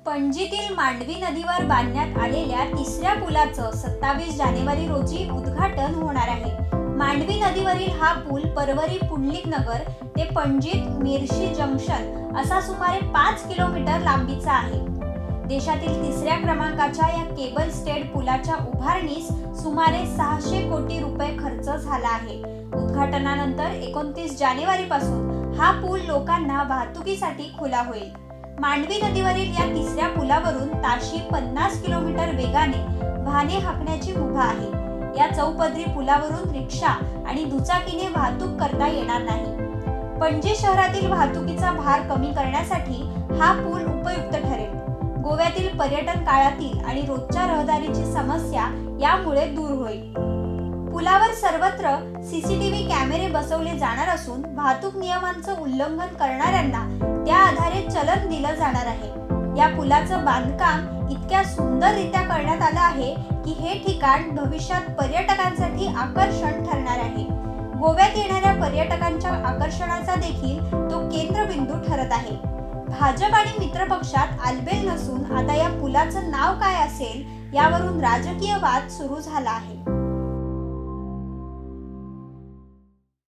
पणजीतील मांडवी नदीवर बांधण्यात आलेल्या तिसऱ्या पुलाचं 27 जानेवारी रोजी उद्घाटन होणार आहे। मांडवी नदीवरील हा पूल परवरी पुंडलिक नगर ते पणजीत मिरशी जंक्शन असा सुमारे 5 किलोमीटर लांबीचा आहे। देशातील तिसऱ्या क्रमांकाच्या या केबल स्टेड पुलाच्या उभारणीस सुमारे 600 कोटी रुपये खर्च झाला आहे। उद्घाटनानंतर 29 जानेवारी पासून हा पूल लोकांना वाहतुकीसाठी खुला होईल। मांडवी नदीवरील या तिसऱ्या पुलावरून ताशी 50 किलोमीटर वेगाने वाहने हाकण्याची मुभा आहे। या चौपदरी पुलावरून रिक्षा आणि दुचाकीने वाहतूक करता येणार नाही। पणजी शहरातील वाहतुकीचा भार कमी करण्यासाठी हा पूल उपयुक्त ठरेल। गोव्यातील पर्यटन काळातील आणि रोजच्या रहदारीची समस्या यामुळे दूर होईल। पुलावर सर्वत्र सीसीटीव्ही कॅमेरे बसवले जाणार असून वाहतूक नियमांचं उल्लंघन करणाऱ्यांना त्या आधारे चलन दिलं जाणार आहे। या पुलाचं बांधकाम इतक्या सुंदररित्या करण्यात आलं आहे की हे ठिकाण भविष्यात पर्यटकांसाठी आकर्षण ठरणार आहे। गोव्यात येणाऱ्या पर्यटकांच्या आकर्षणाचा देखील तो केंद्रबिंदू ठरत आहे। भाजप आणि मित्रपक्षात आलबेल नसून आता या पुलाचं नाव काय असेल यावरून राजकीय वाद सुरू झाला आहे।